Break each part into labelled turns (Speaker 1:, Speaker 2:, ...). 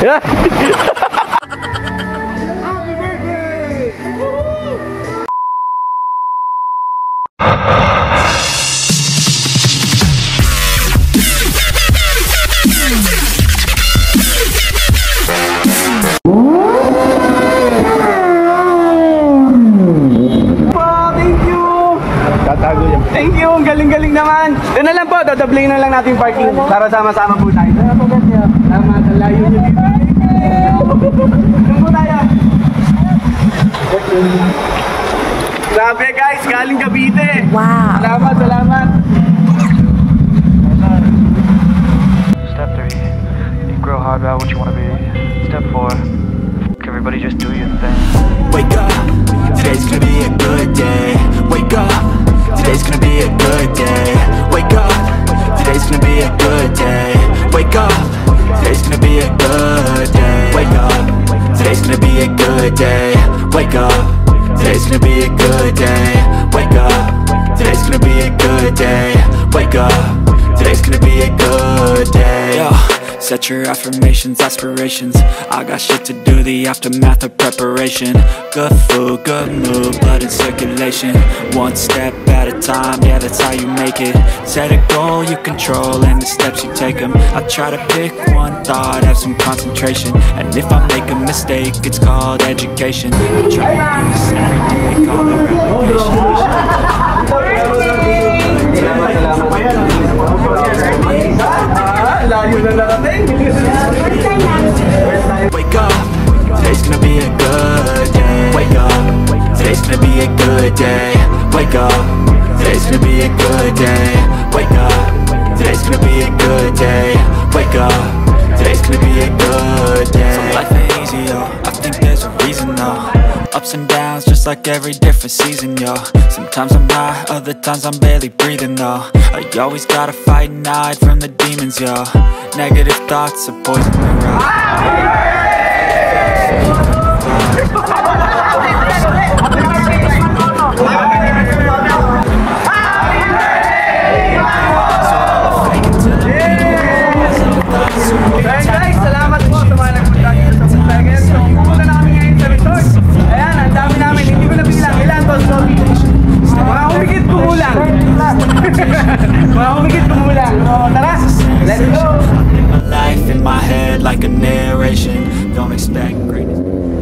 Speaker 1: Thank you, ang galing-galing naman. Doon na lang po, dadablay na lang natin parking para sama-sama po tayo. Tama, layo nyo dito. Doon po tayo. Grabe guys, galing Cavite.
Speaker 2: Wow.
Speaker 1: Salamat, salamat.
Speaker 3: Step 3, you grow hard about what you want to be. Step 4, everybody just do your thing.
Speaker 4: Wake up, today's gonna be a good day. Wake up, today's gonna be a good day. Wake up, today's gonna be a good day. Wake up, today's gonna be a good day. Wake up, today's gonna be a good day. Wake up, today's gonna be a good day. Wake up, today's gonna be a good day. Wake up, today's gonna be a good day. Yo. Set your affirmations, aspirations. I got shit to do, the aftermath of preparation. Good food, good mood, blood in circulation. One step at a time, yeah, that's how you make it. Set a goal you control and the steps you take them. I try to pick one thought, have some concentration. And if I make a mistake, it's called education. I try to use every day, call it revelation. Wake up, today's gonna be a good day. Wake up, today's gonna be a good day. Wake up, today's gonna be a good day. Wake up, today's gonna be a good day. Wake up, today's gonna be a good day. So life ain't easy, yo, I think there's a reason though. Ups and downs, just like every different season, yo. Sometimes I'm high, other times I'm barely breathing, though. I always gotta fight and hide from the demons, yo. Negative thoughts are poison the road.
Speaker 1: Guys, salamat po sa mga nagpunta dito sa Buntagan. So, pupunta na kami ngayon sa resort. Ayan, ang dami namin. Hindi ko na bilang ilan to. So, mga humigit kumulang. Mga humigit kumulang. So, tara, let's go.
Speaker 4: Life in my head like a narration. Don't expect greatness.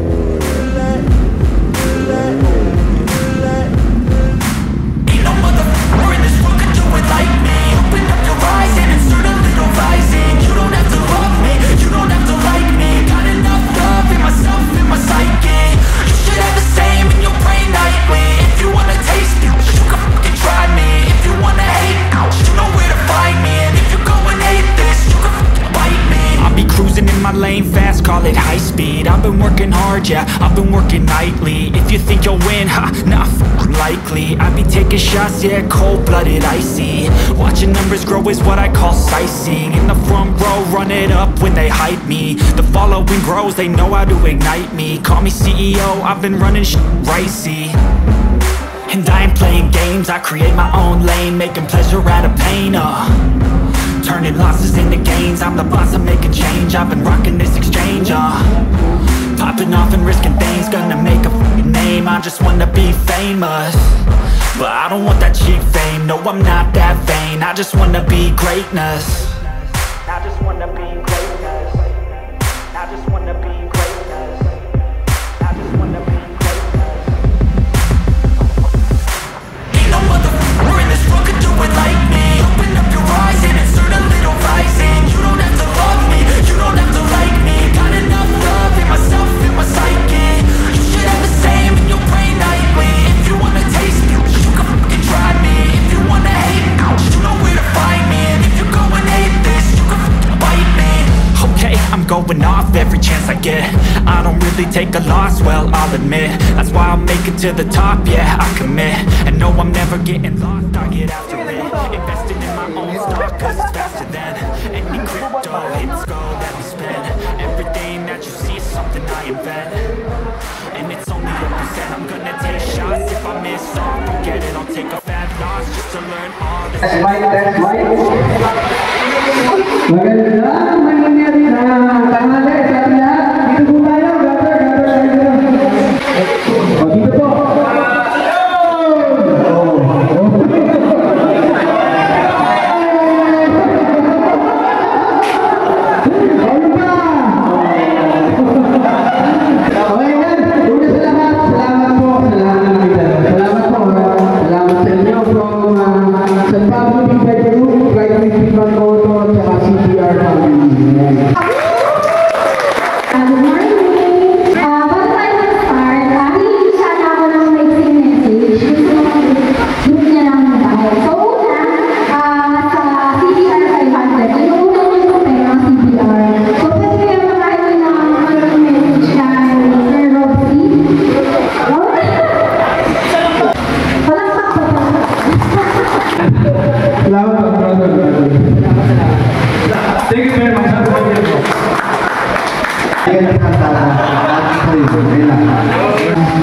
Speaker 4: Ain't no motherfucker in this world can do it like me. Open up your eyes and insert a little rising. You don't have to love me, you don't have to like me. Got enough love in myself, in my psyche. You should have the same in your brain nightly. If you wanna taste it, you can fucking try me. If you wanna hate, you know where to find me. And if you go and hate this, you can fucking bite me. I'll be cruising in my lane fast, call it high speed. I've been working hard, yeah, I've been working nightly. If you think you'll win, ha, nah, likely. I be taking shots, yeah, cold-blooded, icy. Watching numbers grow is what I call sightseeing. In the front row, run it up when they hype me. The following grows, they know how to ignite me. Call me CEO, I've been running shit right, see. And I ain't playing games, I create my own lane. Making pleasure out of pain, turning losses into gains. I'm the boss, I'm making change. I've been rocking this exchange, popping off and risking things. Gonna make a fucking name, I just wanna be famous. But I don't want that cheap fame, no I'm not that vain. I just wanna be greatness. I just wanna be greatness. I just wanna be greatness. I just wanna be greatness. Ain't no motherfucker in this world could do it like me. Open up your eyes and insert a little rising. You don't have to love me, you don't have to like me. Got enough love in myself, in my psyche. You should have the same in your brain nightly. If you wanna taste me, you can fucking try me. If you wanna hate, you know where to find me. And if you go and hate this, you can fucking bite me. Okay, I'm going off every chance I get. I don't really take a loss, well, I'll admit. That's why I'll make it to the top, yeah, I commit. And no, I'm never getting lost, I get after it. Investing in my own stock, cause it's faster than any crypto, hits gold that we spend. Everything that you see is something I invent. And it's only a percent, I'm gonna take shots. If I miss off, forget it, I'll take a fat loss just to learn all this.
Speaker 5: That's right. Maganda, tanghali sa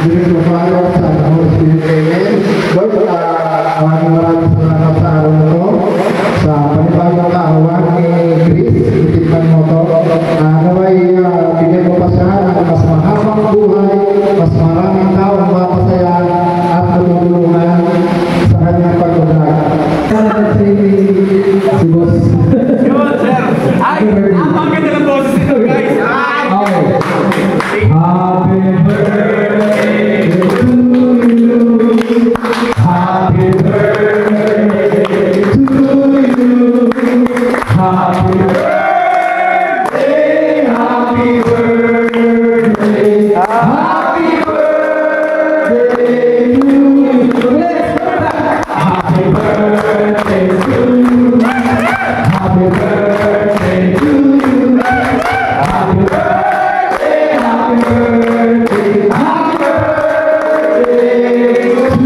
Speaker 2: Spirit of Father, Son, and Holy Spirit. Amen. Lord, maraming salamat sa araw na to. Sa panibagong kaarawan ni Chris, itikman mo to. Naway, bigyan mo pa siya ng mas mahabang buhay, mas maraming tao ang mapasaya at matutulungan sa kanyang pag-vlog. Si Boss.
Speaker 1: Yun, sir. Ay, ang ganda ng boses nito, guys.
Speaker 2: Happy birthday to you. Happy birthday to you. Happy birthday. Happy birthday. Happy birthday to you. Happy birthday to you. Happy birthday to you. Happy birthday. Happy birthday, happy birthday to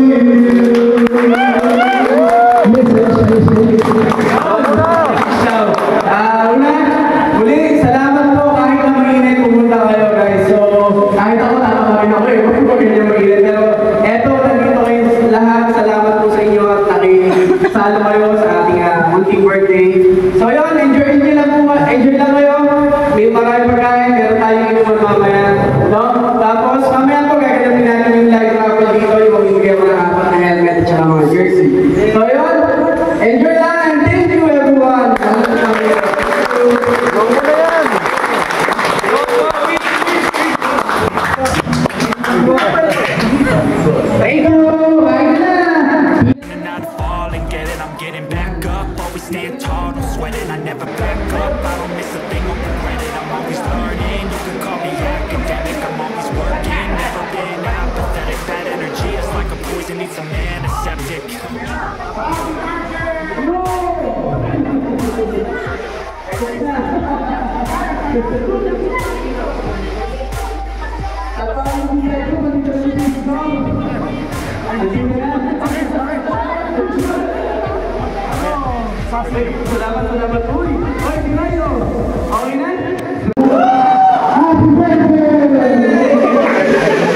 Speaker 1: Muli, salamat po kahit na mainit pumunta kayo, guys. So, kahit ako nakakain ako eh, huwag ganyan mainit. Pero eto, nandito kayo lahat. Salamat po sa inyo at nakisalo kayo sa ating munting birthday. So yun, enjoy lang po. Enjoy lang kayo. May maraming pagkain, meron tayong inuman mamaya. No? Tapos, mamaya po gaganapin natin yung live raffle dito, yung mamimigay mo ng apat na helmet at saka mga jersey. So yun, enjoy lang and thank you everyone. Thank you! Bye na!
Speaker 4: And not fall and get it, I'm getting back up. Always stand tall, no sweating, I never back up. I don't miss a thing, won't regret it, I'm always learning. You can call me academic, I'm always working. Never been apathetic, that energy is like a poison, needs a man, a septic.
Speaker 1: Salamat. Uy, Pinayo. Okay na?
Speaker 2: happy birthday!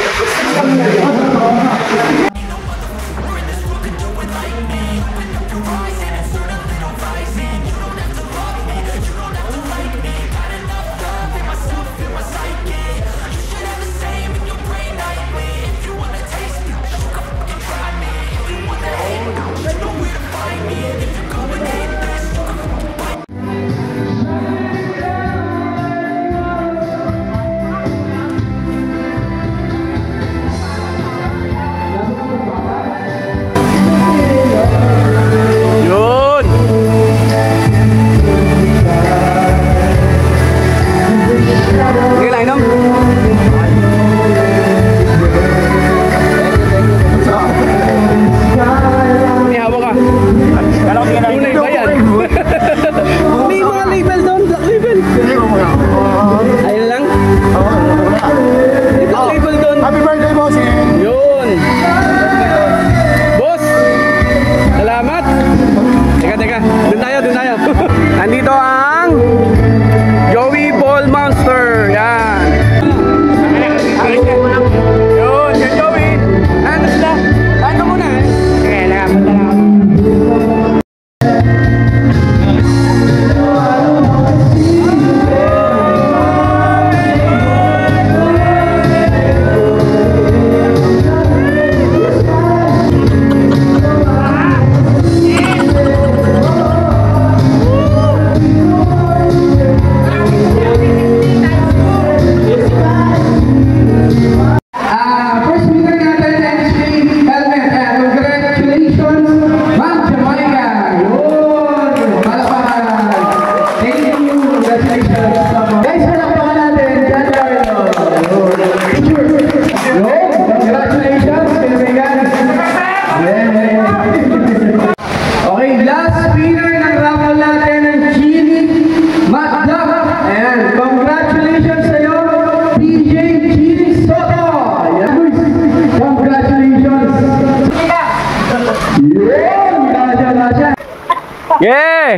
Speaker 1: Yeah!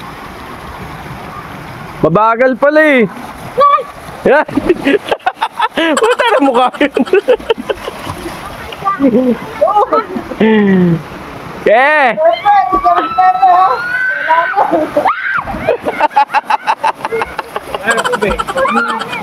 Speaker 1: Mabagal pala eh.
Speaker 5: Puta na mukha yun. Eh!
Speaker 1: Ano po, be?